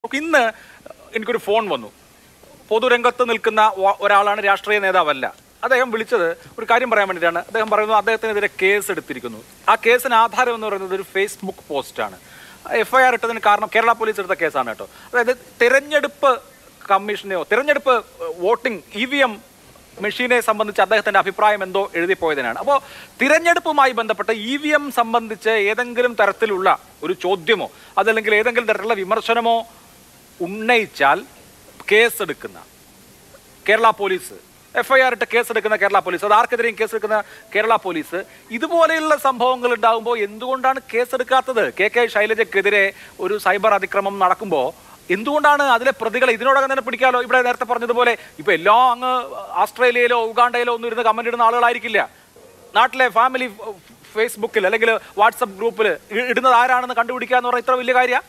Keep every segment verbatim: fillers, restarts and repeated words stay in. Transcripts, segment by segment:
ഇന്ന് എനിക്കൊരു ഫോൺ വന്നു. പൊതുരംഗത്ത് നിൽക്കുന്ന ഒരാളാണ്, രാഷ്ട്രീയ നേതാവല്ല. അദ്ദേഹം വിളിച്ചത് ഒരു കാര്യം പറയാൻ വേണ്ടിയിട്ടാണ്. അദ്ദേഹം പറയുന്നു അദ്ദേഹത്തിനെതിരെ കേസ് എടുത്തിരിക്കുന്നു. ആ കേസിന് ആധാരം എന്ന് പറയുന്നത് ഒരു ഫേസ്ബുക്ക് പോസ്റ്റാണ്. എഫ് ഐ ആർ ഇട്ടതിന് കാരണം കേരള പോലീസ് എടുത്ത കേസാണ് കേട്ടോ. അതായത് തിരഞ്ഞെടുപ്പ് കമ്മീഷനെയോ തിരഞ്ഞെടുപ്പ് വോട്ടിംഗ് ഇ വി എം മെഷീനെ സംബന്ധിച്ച് അദ്ദേഹത്തിന്റെ അഭിപ്രായം എന്തോ എഴുതിപ്പോയതിനാണ്. അപ്പോൾ തിരഞ്ഞെടുപ്പുമായി ബന്ധപ്പെട്ട് ഇ വി എം സംബന്ധിച്ച് ഏതെങ്കിലും തരത്തിലുള്ള ഒരു ചോദ്യമോ അതല്ലെങ്കിൽ ഏതെങ്കിലും തരത്തിലുള്ള വിമർശനമോ ഉന്നയിച്ചാൽ കേസെടുക്കുന്ന Kerala police, F I R ഇട്ട് കേസെടുക്കുന്ന കേരള പോലീസ്, അത് ആർക്കെതിരെയും കേസെടുക്കുന്ന കേരള പോലീസ്, ഇതുപോലെയുള്ള സംഭവങ്ങൾ ഉണ്ടാകുമ്പോൾ എന്തുകൊണ്ടാണ് കേസെടുക്കാത്തത്? കെ കെ ശൈലജയ്ക്കെതിരെ ഒരു സൈബർ അതിക്രമം നടക്കുമ്പോൾ എന്തുകൊണ്ടാണ് അതിലെ പ്രതികളെ ഇതിനോടകം തന്നെ പിടിക്കാലോ? ഇവിടെ നേരത്തെ പറഞ്ഞതുപോലെ ഇപ്പൊ എല്ലാം അങ്ങ് ഓസ്ട്രേലിയയിലോ ഉഗാണ്ടയിലോ ഒന്നും ഇരുന്ന് കമന്റ് ഇടുന്ന ആളുകളായിരിക്കില്ല. നാട്ടിലെ ഫാമിലി ഫേസ്ബുക്കിൽ അല്ലെങ്കിൽ വാട്സപ്പ് ഗ്രൂപ്പിൽ ഇടുന്നത് ആരാണെന്ന് കണ്ടുപിടിക്കുക എന്ന് പറഞ്ഞാൽ ഇത്ര വലിയ കാര്യമാണ്.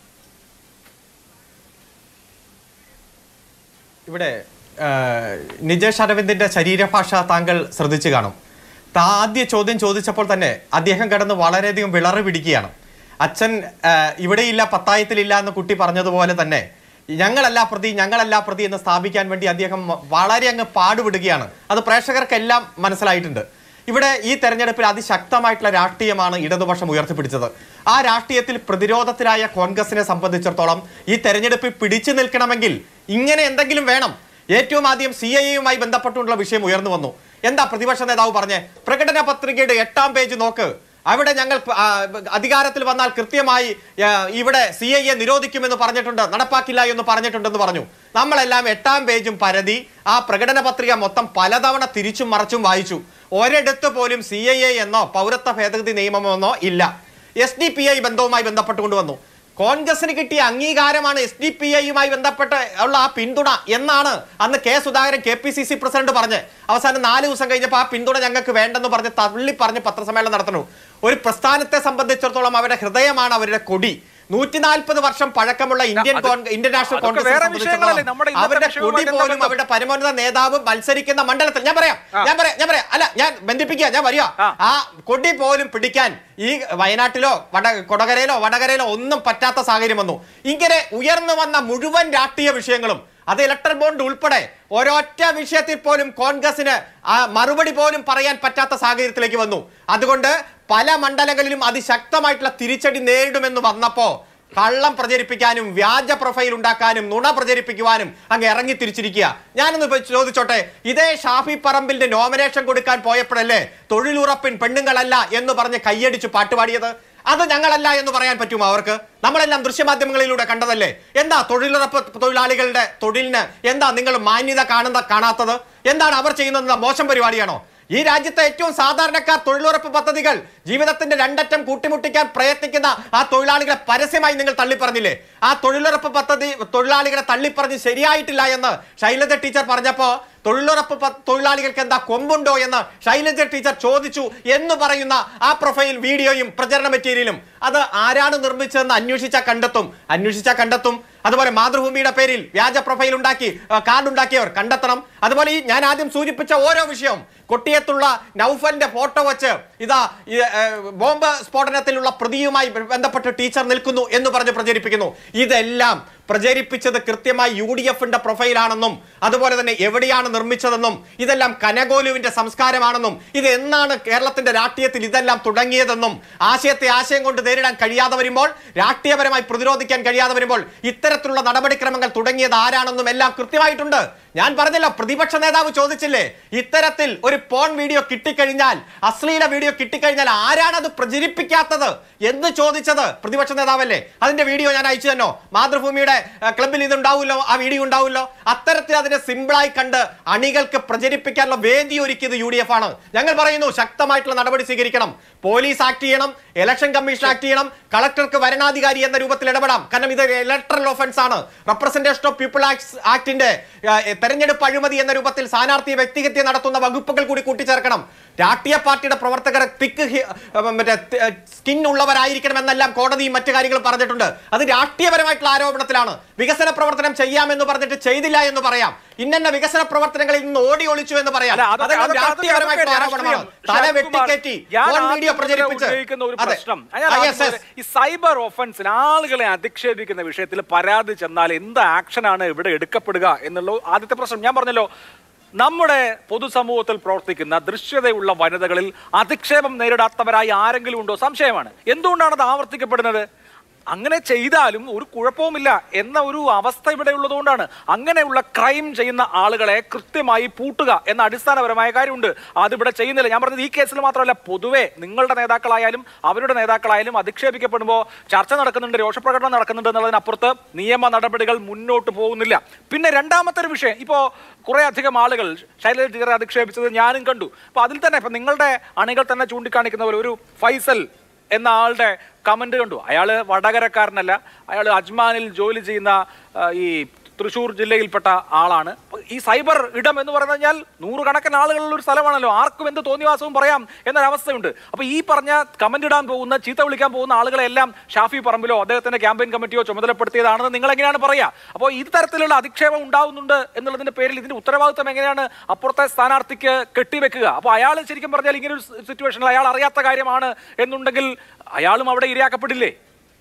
ഇവിടെ നിജേഷ് അരവിന്ദിന്റെ ശരീരഭാഷ താങ്കൾ ശ്രദ്ധിച്ചു കാണും. ആദ്യ ചോദ്യം ചോദിച്ചപ്പോൾ തന്നെ അദ്ദേഹം കിടന്ന് വളരെയധികം വിളറി പിടിക്കുകയാണ്. അച്ഛൻ ഇവിടെയില്ല, പത്തായത്തിലില്ല എന്ന് കുട്ടി പറഞ്ഞതുപോലെ തന്നെ ഞങ്ങളല്ല പ്രതി ഞങ്ങളല്ല പ്രതി എന്ന് സ്ഥാപിക്കാൻ വേണ്ടി അദ്ദേഹം വളരെ അങ്ങ് പാടുപെടുകയാണ്. അത് പ്രേക്ഷകർക്കെല്ലാം മനസ്സിലായിട്ടുണ്ട്. ഇവിടെ ഈ തെരഞ്ഞെടുപ്പിൽ അതിശക്തമായിട്ടുള്ള രാഷ്ട്രീയമാണ് ഇടതുപക്ഷം ഉയർത്തിപ്പിടിച്ചത്. ആ രാഷ്ട്രീയത്തിൽ പ്രതിരോധത്തിലായ കോൺഗ്രസിനെ സംബന്ധിച്ചിടത്തോളം ഈ തെരഞ്ഞെടുപ്പിൽ പിടിച്ചു നിൽക്കണമെങ്കിൽ ഇങ്ങനെ എന്തെങ്കിലും വേണം. ഏറ്റവും ആദ്യം സി ഐ എയുമായി ബന്ധപ്പെട്ടുള്ള വിഷയം ഉയർന്നു വന്നു. എന്താ പ്രതിപക്ഷ നേതാവ് പറഞ്ഞേ? പ്രകടന പത്രികയുടെ എട്ടാം പേജ് നോക്ക്, അവിടെ ഞങ്ങൾ അധികാരത്തിൽ വന്നാൽ കൃത്യമായി ഇവിടെ സി ഐ എ നിരോധിക്കുമെന്ന് പറഞ്ഞിട്ടുണ്ട്, നടപ്പാക്കില്ല എന്ന് പറഞ്ഞിട്ടുണ്ടെന്ന് പറഞ്ഞു. നമ്മളെല്ലാം എട്ടാം പേജും പരതി ആ പ്രകടന പത്രിക മൊത്തം പലതവണ തിരിച്ചും മറച്ചും വായിച്ചു. ഒരിടത്ത് പോലും സി ഐ എ എന്നോ പൗരത്വ ഭേദഗതി നിയമമെന്നോ ഇല്ല. എസ് ഡി പി ഐ ബന്ധവുമായി ബന്ധപ്പെട്ടുകൊണ്ട് വന്നു. കോൺഗ്രസിന് കിട്ടിയ അംഗീകാരമാണ് എസ് ഡി പി ഐയുമായി ബന്ധപ്പെട്ട് ഉള്ള ആ പിന്തുണ എന്നാണ് അന്ന് K Sudhakaran K P C C president പറഞ്ഞ്. അവസാനം നാല് ദിവസം കഴിഞ്ഞപ്പോൾ ആ പിന്തുണ ഞങ്ങൾക്ക് വേണ്ടെന്ന് പറഞ്ഞ് തള്ളി പറഞ്ഞ് പത്രസമ്മേളനം നടത്തുന്നു. ഒരു പ്രസ്ഥാനത്തെ സംബന്ധിച്ചിടത്തോളം അവരുടെ ഹൃദയമാണ് അവരുടെ കൊടി. നൂറ്റി നാൽപ്പത് വർഷം പഴക്കമുള്ള ഇന്ത്യൻ ഇന്ത്യൻ നാഷണൽ കോൺഗ്രസ് അവരുടെ കൊടി പോലും അവരുടെ പരമോന്നത നേതാവ് മത്സരിക്കുന്ന മണ്ഡലത്തിൽ ഞാൻ പറയാം ഞാൻ പറയാം ഞാൻ പറയാം അല്ല ഞാൻ ബന്ധിപ്പിക്കുക ഞാൻ വരിക ആ കൊടി പോലും പിടിക്കാൻ ഈ വയനാട്ടിലോ വട കൊടകരയിലോ വടകരയിലോ ഒന്നും പറ്റാത്ത സാഹചര്യം വന്നു. ഇങ്ങനെ ഉയർന്നു വന്ന മുഴുവൻ രാഷ്ട്രീയ വിഷയങ്ങളും, അത് ഇലക്ട്രൽ ബോണ്ട് ഉൾപ്പെടെ ഒരൊറ്റ വിഷയത്തിൽ പോലും കോൺഗ്രസിന് ആ മറുപടി പോലും പറയാൻ പറ്റാത്ത സാഹചര്യത്തിലേക്ക് വന്നു. അതുകൊണ്ട് പല മണ്ഡലങ്ങളിലും അതിശക്തമായിട്ടുള്ള തിരിച്ചടി നേരിടുമെന്ന് വന്നപ്പോ കള്ളം പ്രചരിപ്പിക്കാനും വ്യാജ പ്രൊഫൈൽ ഉണ്ടാക്കാനും നുണ പ്രചരിപ്പിക്കുവാനും അങ്ങ് ഇറങ്ങി തിരിച്ചിരിക്കുക. ഞാനൊന്ന് ചോദിച്ചോട്ടെ, ഇതേ ഷാഫി പറമ്പിലിന്റെ നോമിനേഷൻ കൊടുക്കാൻ പോയപ്പോഴല്ലേ തൊഴിലുറപ്പിൻ പെണ്ണുങ്ങളല്ല എന്ന് പറഞ്ഞ് കയ്യടിച്ച് പാട്ടുപാടിയത്? അത് ഞങ്ങളല്ല എന്ന് പറയാൻ പറ്റുമോ അവർക്ക്? നമ്മളെല്ലാം ദൃശ്യമാധ്യമങ്ങളിലൂടെ കണ്ടതല്ലേ. എന്താ തൊഴിലുറപ്പ് തൊഴിലാളികളുടെ തൊഴിലിന് എന്താ നിങ്ങൾ മാന്യത കാണുന്ന കാണാത്തത്? എന്താണ് അവർ ചെയ്യുന്നത്? മോശം പരിപാടിയാണോ? ഈ രാജ്യത്തെ ഏറ്റവും സാധാരണക്കാർ തൊഴിലുറപ്പ് പദ്ധതികൾ ജീവിതത്തിന്റെ രണ്ടറ്റം കൂട്ടിമുട്ടിക്കാൻ പ്രയത്നിക്കുന്ന ആ തൊഴിലാളികളെ പരസ്യമായി നിങ്ങൾ തള്ളിപ്പറഞ്ഞില്ലേ? ആ തൊഴിലുറപ്പ് പദ്ധതി തൊഴിലാളികളെ തള്ളിപ്പറഞ്ഞ് ശരിയായിട്ടില്ല എന്ന് ശൈലജ ടീച്ചർ പറഞ്ഞപ്പോ തൊഴിലുറപ്പ് തൊഴിലാളികൾക്ക് എന്താ കൊമ്പുണ്ടോ എന്ന് ശൈലജ ടീച്ചർ ചോദിച്ചു എന്ന് പറയുന്ന ആ പ്രൊഫൈൽ വീഡിയോയും പ്രചരണ മെറ്റീരിയലും അത് ആരാണ് നിർമ്മിച്ചതെന്ന് അന്വേഷിച്ചാൽ കണ്ടെത്തും അന്വേഷിച്ചാൽ കണ്ടെത്തും അതുപോലെ മാതൃഭൂമിയുടെ പേരിൽ വ്യാജ പ്രൊഫൈൽ ഉണ്ടാക്കി കാർഡ് ഉണ്ടാക്കിയവർ കണ്ടെത്തണം. അതുപോലെ ഈ ഞാൻ ആദ്യം സൂചിപ്പിച്ച ഓരോ വിഷയവും, കൊട്ടിയത്തുള്ള നൗഫലിന്റെ ഫോട്ടോ വെച്ച് ഇതാ ബോംബ് സ്ഫോടനത്തിലുള്ള പ്രതിയുമായി ബന്ധപ്പെട്ട് ടീച്ചർ നിൽക്കുന്നു എന്ന് പറഞ്ഞ് പ്രചരിപ്പിക്കുന്നു. ഇതെല്ലാം പ്രചരിപ്പിച്ചത് കൃത്യമായി യു ഡി എഫിന്റെ പ്രൊഫൈലാണെന്നും അതുപോലെ തന്നെ എവിടെയാണ് നിർമ്മിച്ചതെന്നും ഇതെല്ലാം കനകോലുവിന്റെ സംസ്കാരമാണെന്നും ഇത് എന്നാണ് കേരളത്തിന്റെ രാഷ്ട്രീയത്തിൽ ഇതെല്ലാം തുടങ്ങിയതെന്നും ആശയത്തെ ആശയം കൊണ്ട് നേരിടാൻ കഴിയാതെ വരുമ്പോൾ, രാഷ്ട്രീയപരമായി പ്രതിരോധിക്കാൻ കഴിയാതെ വരുമ്പോൾ ഇത്തരത്തിലുള്ള നടപടിക്രമങ്ങൾ തുടങ്ങിയത് ആരാണെന്നും എല്ലാം കൃത്യമായിട്ടുണ്ട്. ഞാൻ പറഞ്ഞല്ലോ, പ്രതിപക്ഷ നേതാവ് ചോദിച്ചില്ലേ, ഇത്തരത്തിൽ ഒരു പോൺ വീഡിയോ കിട്ടിക്കഴിഞ്ഞാൽ, അശ്ലീല വീഡിയോ കിട്ടിക്കഴിഞ്ഞാൽ ആരാണത് പ്രചരിപ്പിക്കാത്തത് എന്ന് ചോദിച്ചത് പ്രതിപക്ഷ നേതാവല്ലേ? അതിന്റെ വീഡിയോ ഞാൻ അയച്ചു തന്നോ? മാതൃഭൂമിയുടെ ക്ലബിൽ ഇത് ഉണ്ടാവുമല്ലോ, ആ വീഡിയോ ഉണ്ടാവുമല്ലോ. അത്തരത്തിൽ അതിനെ സിമ്പിളായി കണ്ട് അണികൾക്ക് പ്രചരിപ്പിക്കാനുള്ള വേദി ഒരുക്കിയത് യു ഡി എഫ് ആണ്. ഞങ്ങൾ പറയുന്നു ശക്തമായിട്ടുള്ള നടപടി സ്വീകരിക്കണം. പോലീസ് ആക്ട് ചെയ്യണം, ഇലക്ഷൻ കമ്മീഷൻ ആക്ട് ചെയ്യണം, കളക്ടർക്ക് വരണാധികാരി എന്ന രൂപത്തിൽ ഇടപെടാം. കാരണം ഇത് ഇലക്ട്രൽ ഒഫൻസ് ആണ്. റെപ്രസെന്റേഷൻ ഓഫ് പീപ്പിൾ ആക്ടിന്റെ തെരഞ്ഞെടുപ്പ് അഴിമതി എന്ന രൂപത്തിൽ സ്ഥാനാർത്ഥിയെ വ്യക്തിഹത്യ നടത്തുന്ന വകുപ്പുകൾ കൂടി കൂട്ടിച്ചേർക്കണം. രാഷ്ട്രീയ പാർട്ടിയുടെ പ്രവർത്തകർ തിക്ക് മറ്റേ സ്കിൻ ഉള്ളവരായിരിക്കണമെന്നെല്ലാം കോടതിയും മറ്റു കാര്യങ്ങളും പറഞ്ഞിട്ടുണ്ട്. അത് രാഷ്ട്രീയപരമായിട്ടുള്ള ആരോപണത്തിലാണ്. വികസന പ്രവർത്തനം ചെയ്യാമെന്ന് പറഞ്ഞിട്ട് ചെയ്തില്ല എന്ന് പറയാം. ഇന്ന വികസന പ്രവർത്തനങ്ങളിൽ നിന്ന് ഓടി ഒളിച്ചു എന്ന് പറയാം. അതെല്ലാം രാഷ്ട്രീയപരമായിട്ടുള്ള ആരോപണമാണ്. തല വെട്ടിക്കയറ്റി വീഡിയോ പ്രചരിപ്പിച്ച് ഈ സൈബർ ഓഫൻസിൽ ആളുകളെ അധിക്ഷേപിക്കുന്ന വിഷയത്തിൽ പരാതി ചെന്നാൽ എന്ത് ആക്ഷനാണ് ഇവിടെ എടുക്കപ്പെടുക എന്നുള്ള ആദ്യത്തെ പ്രശ്നം. ഞാൻ പറഞ്ഞല്ലോ, നമ്മുടെ പൊതുസമൂഹത്തിൽ പ്രവർത്തിക്കുന്ന ദൃശ്യതയുള്ള വനിതകളിൽ അധിക്ഷേപം നേരിടാത്തവരായി ആരെങ്കിലും ഉണ്ടോ? സംശയമാണ്. എന്തുകൊണ്ടാണ് അത് ആവർത്തിക്കപ്പെടുന്നത്? അങ്ങനെ ചെയ്താലും ഒരു കുഴപ്പവുമില്ല എന്ന ഒരു അവസ്ഥ ഇവിടെ ഉള്ളതുകൊണ്ടാണ്. അങ്ങനെയുള്ള ക്രൈം ചെയ്യുന്ന ആളുകളെ കൃത്യമായി പൂട്ടുക എന്ന അടിസ്ഥാനപരമായ കാര്യമുണ്ട്. അതിവിടെ ചെയ്യുന്നില്ല. ഞാൻ പറഞ്ഞത് ഈ കേസിൽ മാത്രമല്ല, പൊതുവെ നിങ്ങളുടെ നേതാക്കളായാലും അവരുടെ നേതാക്കളായാലും അധിക്ഷേപിക്കപ്പെടുമ്പോൾ ചർച്ച നടക്കുന്നുണ്ട്, രോഷപ്രകടനം നടക്കുന്നുണ്ട് എന്നുള്ളതിനപ്പുറത്ത് നിയമ നടപടികൾ മുന്നോട്ട് പോകുന്നില്ല. പിന്നെ രണ്ടാമത്തെ ഒരു വിഷയം, ഇപ്പോൾ കുറെ അധികം ആളുകൾ ശൈലജ ടീച്ചറെ അധിക്ഷേപിച്ചത് ഞാനും കണ്ടു. അപ്പൊ അതിൽ തന്നെ ഇപ്പൊ നിങ്ങളുടെ അണികൾ തന്നെ ചൂണ്ടിക്കാണിക്കുന്ന പോലെ ഒരു ഫൈസൽ എന്ന ആളുടെ കമന്റ് കണ്ടു. അയാൾ വടകരക്കാരനല്ല, അയാൾ അജ്മാനിൽ ജോലി ചെയ്യുന്ന ഈ തൃശ്ശൂർ ജില്ലയിൽപ്പെട്ട ആളാണ്. ഈ സൈബർ ഇടം എന്ന് പറഞ്ഞു കഴിഞ്ഞാൽ നൂറുകണക്കിന് ആളുകളുള്ള ഒരു സ്ഥലമാണല്ലോ, ആർക്കും എന്ത് തോന്നിവാസവും പറയാം എന്നൊരവസ്ഥയുണ്ട്. അപ്പൊ ഈ പറഞ്ഞ കമന്റ് ഇടാൻ പോകുന്ന, ചീത്ത വിളിക്കാൻ പോകുന്ന ആളുകളെല്ലാം ഷാഫി പറമ്പിലോ അദ്ദേഹത്തിന്റെ ക്യാമ്പയിൻ കമ്മിറ്റിയോ ചുമതലപ്പെടുത്തിയതാണെന്ന് നിങ്ങൾ എങ്ങനെയാണ് പറയാ? അപ്പോൾ ഇത് തരത്തിലുള്ള അധിക്ഷേപം ഉണ്ടാവുന്നുണ്ട് എന്നുള്ളതിന്റെ പേരിൽ ഇതിന്റെ ഉത്തരവാദിത്വം എങ്ങനെയാണ് അപ്പുറത്തെ സ്ഥാനാർത്ഥിക്ക് കെട്ടിവെക്കുക? അപ്പോൾ അയാൾ ശരിക്കും പറഞ്ഞാൽ ഇങ്ങനെ ഒരു സിറ്റുവേഷനിൽ അയാൾ അറിയാത്ത കാര്യമാണ് എന്നുണ്ടെങ്കിൽ അയാളും അവിടെ ഇരയാക്കപ്പെടില്ലേ?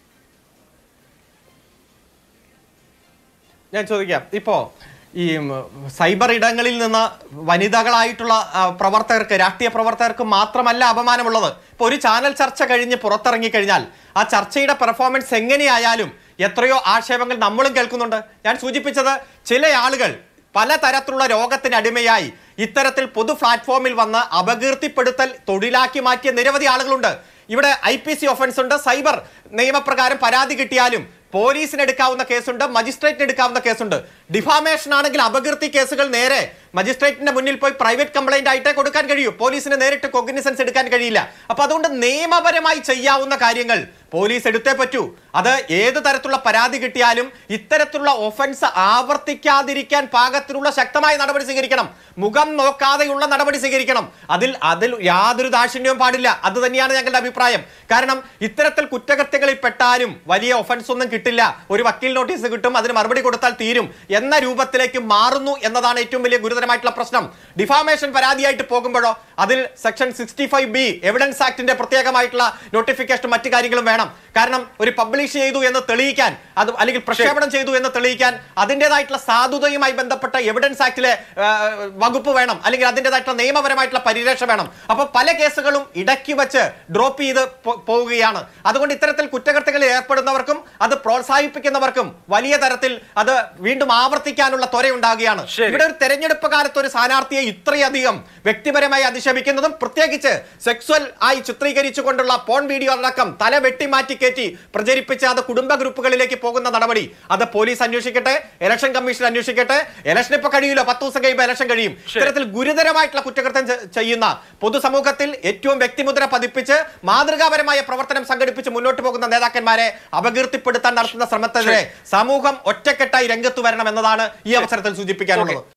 ഞാൻ ചോദിക്കാം, ഇപ്പോ ഈ സൈബർ ഇടങ്ങളിൽ നിന്ന് വനിതകളായിട്ടുള്ള പ്രവർത്തകർക്ക്, രാഷ്ട്രീയ പ്രവർത്തകർക്ക് മാത്രമല്ല അപമാനമുള്ളത്. ഇപ്പൊ ഒരു ചാനൽ ചർച്ച കഴിഞ്ഞ് പുറത്തിറങ്ങി കഴിഞ്ഞാൽ ആ ചർച്ചയുടെ പെർഫോമൻസ് എങ്ങനെയായാലും എത്രയോ ആക്ഷേപങ്ങൾ നമ്മളും കേൾക്കുന്നുണ്ട്. ഞാൻ സൂചിപ്പിച്ചത്, ചില ആളുകൾ പലതരത്തിലുള്ള രോഗത്തിന് അടിമയായി ഇത്തരത്തിൽ പൊതു പ്ലാറ്റ്ഫോമിൽ വന്ന് അപകീർത്തിപ്പെടുത്തൽ തൊഴിലാക്കി മാറ്റിയ നിരവധി ആളുകളുണ്ട്. ഇവിടെ ഐ പി സി ഒഫൻസ് ഉണ്ട്. സൈബർ നിയമപ്രകാരം പരാതി കിട്ടിയാലും പോലീസിന് എടുക്കാവുന്ന കേസുണ്ട്, മജിസ്ട്രേറ്റിന് എടുക്കാവുന്ന കേസുണ്ട്. ഡിഫാമേഷൻ ആണെങ്കിൽ അപകീർത്തി കേസുകൾ നേരെ മജിസ്ട്രേറ്റിന്റെ മുന്നിൽ പോയി പ്രൈവറ്റ് കംപ്ലൈന്റ് ആയിട്ടേ കൊടുക്കാൻ കഴിയൂ. പോലീസിന് നേരിട്ട് കോഗ്നിസൻസ് എടുക്കാൻ കഴിയില്ല. അപ്പൊ അതുകൊണ്ട് നിയമപരമായി ചെയ്യാവുന്ന കാര്യങ്ങൾ പോലീസ് എടുത്തേ പറ്റൂ. അത് ഏത് തരത്തിലുള്ള പരാതി കിട്ടിയാലും ഇത്തരത്തിലുള്ള ഒഫൻസ് ആവർത്തിക്കാതിരിക്കാൻ പാകത്തിലുള്ള ശക്തമായ നടപടി സ്വീകരിക്കണം. മുഖം നോക്കാതെയുള്ള നടപടി സ്വീകരിക്കണം. അതിൽ അതിൽ യാതൊരു ദാക്ഷിണ്യവും പാടില്ല. അത് തന്നെയാണ് ഞങ്ങളുടെ അഭിപ്രായം. കാരണം ഇത്തരത്തിൽ കുറ്റകൃത്യങ്ങളിൽ പെട്ടാലും വലിയ ഒഫൻസ് ഒന്നും കിട്ടില്ല, ഒരു വക്കീൽ നോട്ടീസ് കിട്ടും, അതിന് മറുപടി കൊടുത്താൽ തീരും എന്ന രൂപത്തിലേക്ക് മാറുന്നു എന്നതാണ് ഏറ്റവും വലിയ ഗുരുതരമായിട്ടുള്ള പ്രശ്നം. ഡിഫാമേഷൻ പരാതിയായിട്ട് പോകുമ്പോഴോ അതിൽ section sixty five B evidence ആക്ടിന്റെ പ്രത്യേകമായിട്ടുള്ള നോട്ടിഫിക്കേഷൻ മറ്റു കാര്യങ്ങളും വേണം. കാരണം ഒരു പബ്ലിഷ് ചെയ്തു എന്ന് തെളിയിക്കാൻ, അത് അല്ലെങ്കിൽ പ്രക്ഷേപണം ചെയ്തു എന്ന് തെളിയിക്കാൻ അതിൻ്റെതായിട്ടുള്ള സാധുതയുമായി ബന്ധപ്പെട്ട എവിഡൻസ് ആക്ടിലെ വകുപ്പ് വേണം, അല്ലെങ്കിൽ അതിൻ്റെതായിട്ടുള്ള നിയമപരമായിട്ടുള്ള പരിരക്ഷ വേണം. അപ്പൊ പല കേസുകളും ഇടയ്ക്ക് വെച്ച് ഡ്രോപ്പ് ചെയ്ത് പോവുകയാണ്. അതുകൊണ്ട് ഇത്തരത്തിൽ കുറ്റകൃത്യങ്ങളിൽ ഏർപ്പെടുന്നവർക്കും അത് പ്രോത്സാഹിപ്പിക്കുന്നവർക്കും വലിയ തരത്തിൽ അത് വീണ്ടും ആവർത്തിക്കാനുള്ള ത്വരയുണ്ടാകുകയാണ്. ഇവിടെ ഒരു തെരഞ്ഞെടുപ്പ് കാലത്ത് ഒരു സ്ഥാനാർത്ഥിയെ ഇത്രയധികം വ്യക്തിപരമായി അധിക്ഷേപിക്കുന്നതും പ്രത്യേകിച്ച് സെക്സ്വൽ ആയി ചിത്രീകരിച്ചുകൊണ്ടുള്ള പോൺ വീഡിയോ അടക്കം തല വെട്ടിമാറ്റി കയറ്റി പ്രചരിപ്പിച്ച് അത് കുടുംബ ഗ്രൂപ്പുകളിലേക്ക് പോകുന്ന നടപടി അത് പോലീസ് അന്വേഷിക്കട്ടെ, ഇലക്ഷൻ കമ്മീഷൻ അന്വേഷിക്കട്ടെ. ഇലക്ഷൻ ഇപ്പൊ കഴിയില്ല, പത്ത് ദിവസം കഴിയുമ്പോൾ ഇലക്ഷൻ കഴിയും. ഇത്തരത്തിൽ ഗുരുതരമായിട്ടുള്ള കുറ്റകൃത്യം ചെയ്യുന്ന പൊതുസമൂഹത്തിൽ ഏറ്റവും വ്യക്തിമുദ്ര പതിപ്പിച്ച് മാതൃകാപരമായ പ്രവർത്തനം സംഘടിപ്പിച്ച് മുന്നോട്ട് പോകുന്ന നേതാക്കന്മാരെ അപകീർത്തിപ്പെടുത്താൻ നടത്തുന്ന ശ്രമത്തിനെതിരെ സമൂഹം ഒറ്റക്കെട്ടായി രംഗത്ത് വരണം എന്നതാണ് ഈ അവസരത്തിൽ സൂചിപ്പിക്കാനുള്ളത്.